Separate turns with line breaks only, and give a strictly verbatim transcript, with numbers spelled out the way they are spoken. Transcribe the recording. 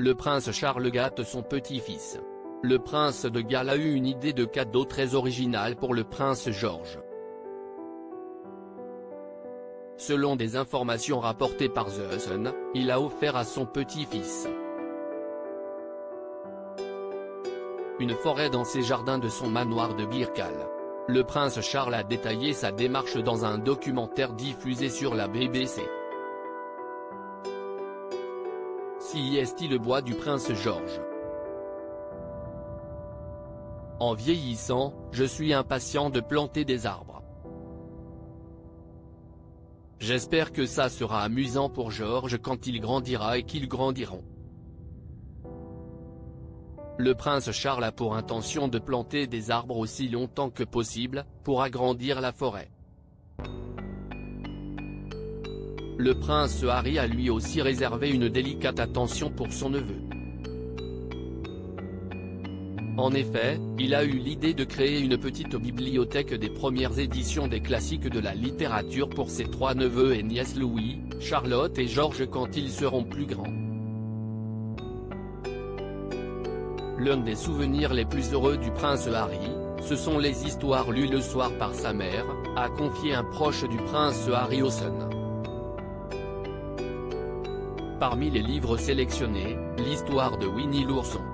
Le prince Charles gâte son petit-fils. Le prince de Galles a eu une idée de cadeau très originale pour le prince George. Selon des informations rapportées par The Sun, il a offert à son petit-fils une forêt dans ses jardins de son manoir de Birkal. Le prince Charles a détaillé sa démarche dans un documentaire diffusé sur la B B C. Si est-il le bois du prince George. En vieillissant, je suis impatient de planter des arbres. J'espère que ça sera amusant pour George quand il grandira et qu'ils grandiront. Le prince Charles a pour intention de planter des arbres aussi longtemps que possible, pour agrandir la forêt. Le prince Harry a lui aussi réservé une délicate attention pour son neveu. En effet, il a eu l'idée de créer une petite bibliothèque des premières éditions des classiques de la littérature pour ses trois neveux et nièces Louis, Charlotte et George quand ils seront plus grands. L'un des souvenirs les plus heureux du prince Harry, ce sont les histoires lues le soir par sa mère, a confié un proche du prince Harry au Sun. Parmi les livres sélectionnés, l'histoire de Winnie l'ourson.